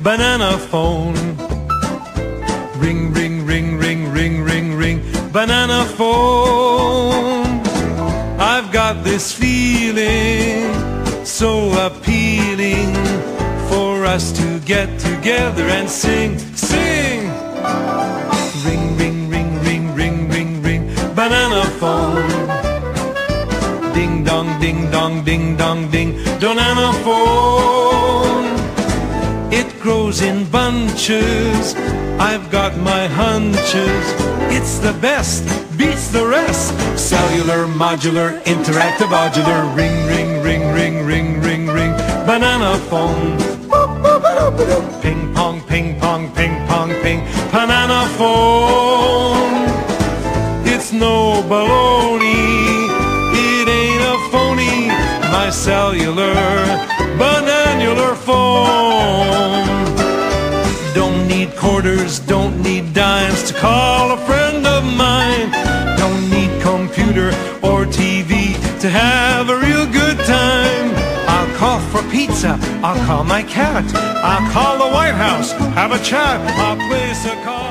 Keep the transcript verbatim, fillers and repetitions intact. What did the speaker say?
banana phone. Ring, ring, ring, ring, ring, ring, ring, banana phone. I've got this feeling so appealing for us to get together and sing, sing. Ring, ring, ring, ring, ring, ring, ring, banana phone. Ding dong, ding dong, ding dong, ding, banana phone. It grows in bunches, I've got my hunches. It's the best, beats the rest. Cellular, modular, interactive, modular. Ring, ring, ring, ring, ring, ring, ring, banana phone. Ping pong, ping pong, ping pong, ping, banana phone. It's no baloney, it ain't a phony. My cellular, bananular phone. Don't need quarters, don't need dimes to call a friend of mine. Don't need computer or T V to have a real good time. I'll call for pizza, I'll call my cat, I'll call the White House, have a chat, I'll place a call.